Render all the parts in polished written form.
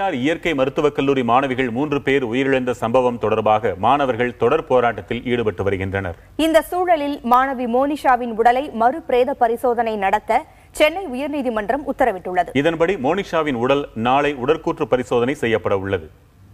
தனியார் இயற்கை மருத்துவக் கல்லூரி மாணவிகள் 3 பேர் உயிரிழந்த சம்பவம் தொடர்பாக மாணவர்கள் தொடர் போராட்டத்தில் ஈடுபட்டு வருகின்றனர். இந்த சூழலில் மாணவி மோனிஷாவின் உடலை மறு பிரேத பரிசோதனை நடத்த சென்னை உயர்நீதிமன்றம் உத்தரவிட்டுள்ளது. இதன்படி மோனிஷாவின் உடல் நாளை உடற்கூற்று பரிசோதனை செய்யப்பட உள்ளது.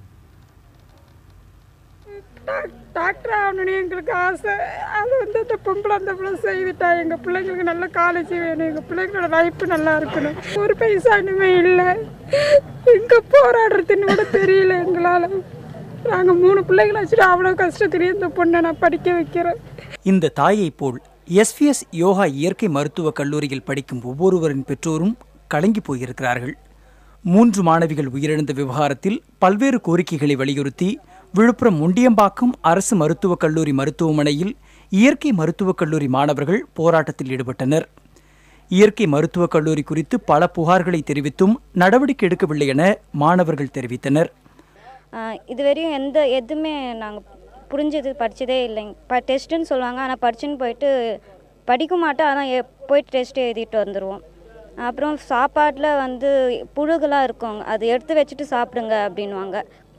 டாக்டர் ஆகணும்னு எங்களுக்கு ஆசை. அது அந்த பொம்பளை அந்த பிள்ளை செய்துட்டா எங்கள் பிள்ளைங்களுக்கு நல்ல காலேஜ் வேணும், எங்கள் பிள்ளைங்களோட லைஃப் நல்லா இருக்கணும். ஒரு பைசா இனிமே இல்லை, எங்கே போராடுறதுன்னு கூட தெரியல எங்களால். நாங்கள் 3 பிள்ளைங்களை வச்சுட்டு அவ்வளோ கஷ்டத்துலேயே இந்த பொண்ணை நான் படிக்க வைக்கிறேன். இந்த தாயை போல் எஸ்விஎஸ் யோகா இயற்கை மருத்துவக் கல்லூரியில் படிக்கும் ஒவ்வொருவரின் பெற்றோரும் கலங்கி போயிருக்கிறார்கள். 3 மாணவிகள் உயிரிழந்த விவகாரத்தில் பல்வேறு கோரிக்கைகளை வலியுறுத்தி விழுப்புரம் முண்டியம்பாக்கம் அரசு மருத்துவக் கல்லூரி மருத்துவமனையில் இயற்கை மருத்துவக் கல்லூரி மாணவர்கள் போராட்டத்தில் ஈடுபட்டனர். இயற்கை மருத்துவக் கல்லூரி குறித்து பல புகார்களை தெரிவித்தும் நடவடிக்கை எடுக்கவில்லை என மாணவர்கள் தெரிவித்தனர். இதுவரையும் எதுவுமே நாங்கள் படித்ததே இல்லைங்க. டெஸ்ட்டுன்னு சொல்லுவாங்க, ஆனால் படிச்சுன்னு போயிட்டு படிக்க மாட்டோம். ஆனால் போயிட்டு டெஸ்ட்டு எழுதிட்டு வந்துடுவோம். அப்புறம் சாப்பாட்டில் புழுகளாக இருக்கும், அது எடுத்து வச்சுட்டு சாப்பிடுங்க அப்படின்வாங்க.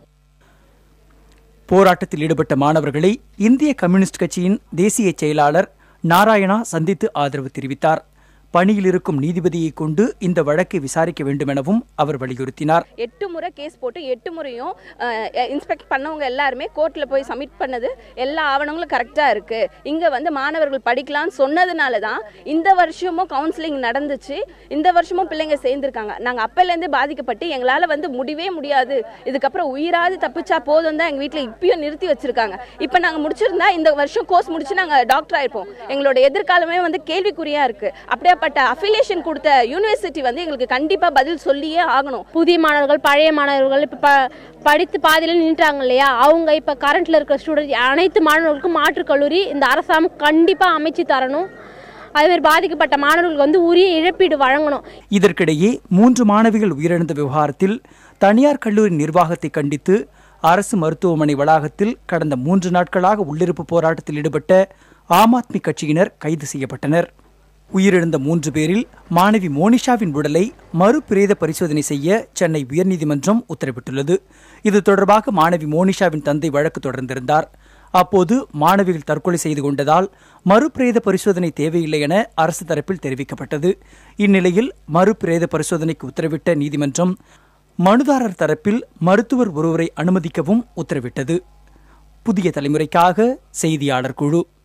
போராட்டத்தில் ஈடுபட்ட மாணவர்களை இந்திய கம்யூனிஸ்ட் கட்சியின் தேசிய செயலாளர் நாராயணா சந்தித்து ஆதரவு தெரிவித்தார். பணியில் இருக்கும் நீதிபதியை கொண்டு இந்த வழக்கை விசாரிக்க வேண்டும் எனவும் அவர் வலியுறுத்தினார். 8 முறை கேஸ் போட்டு 8 முறையும் இன்ஸ்பெக்ட் பண்ணவங்க எல்லாருமே கோர்ட்டில் போய் சப்மிட் பண்ணது எல்லா ஆவணங்களும் கரெக்டாக இருக்குது. இங்கே மாணவர்கள் படிக்கலாம்னு சொன்னதுனால தான் இந்த வருஷமும் கவுன்சிலிங் நடந்துச்சு. இந்த வருஷமும் பிள்ளைங்க சேர்ந்துருக்காங்க. நாங்கள் அப்போலேருந்தே பாதிக்கப்பட்டு எங்களால் முடியவே முடியாது, இதுக்கப்புறம் உயிராது தப்பிச்சா போதும் தான் எங்கள் வீட்டில் இப்பயும் நிறுத்தி வச்சுருக்காங்க. இப்போ நாங்கள் முடிச்சிருந்தா இந்த வருஷம் கோர்ஸ் முடிச்சு நாங்கள் டாக்டர் ஆயிருப்போம். எங்களோட எதிர்காலமே கேள்விக்குறியாக இருக்குது. அப்படியே அஃபிலியேஷன் கொடுத்த யூனிவர்சிட்டி எங்களுக்கு கண்டிப்பா பதில் சொல்லியே ஆகணும். புதிய மாணவர்கள் பழைய மாணவர்கள் இப்ப படித்து பாதியில நின்றாங்க இல்லையா, அவங்க இப்ப கரண்ட்ல இருக்கிற ஸ்டூடெண்ட் அனைத்து மாணவர்களுக்கும் மாற்றுக் கல்லூரி இந்த அரசாங்கம் கண்டிப்பா அமைச்சு தரணும். அதுமாதிரி பாதிக்கப்பட்ட மாணவர்களுக்கு உரிய இழப்பீடு வழங்கணும். இதற்கிடையே 3 மாணவிகள் உயிரிழந்த விவகாரத்தில் தனியார் கல்லூரி நிர்வாகத்தை கண்டித்து அரசு மருத்துவமனை வளாகத்தில் கடந்த 3 நாட்களாக உள்ளிருப்பு போராட்டத்தில் ஈடுபட்ட ஆம் ஆத்மி கட்சியினர் கைது செய்யப்பட்டனர். உயிரிழந்த 3 பேரில் மாணவி மோனிஷாவின் உடலை மறு பிரேத பரிசோதனை செய்ய சென்னை உயர்நீதிமன்றம் உத்தரவிட்டுள்ளது. இது தொடர்பாக மாணவி மோனிஷாவின் தந்தை வழக்கு தொடர்ந்திருந்தார். அப்போது மாணவிகள் தற்கொலை செய்து கொண்டதால் மறு பிரேத பரிசோதனை தேவையில்லை என அரசு தரப்பில் தெரிவிக்கப்பட்டது. இந்நிலையில் மறு பிரேத பரிசோதனைக்கு உத்தரவிட்ட நீதிமன்றம் மனுதாரர் தரப்பில் மருத்துவர் ஒருவரை அனுமதிக்கவும் உத்தரவிட்டது. புதிய தலைமுறைக்காக செய்தியாளர் குழு.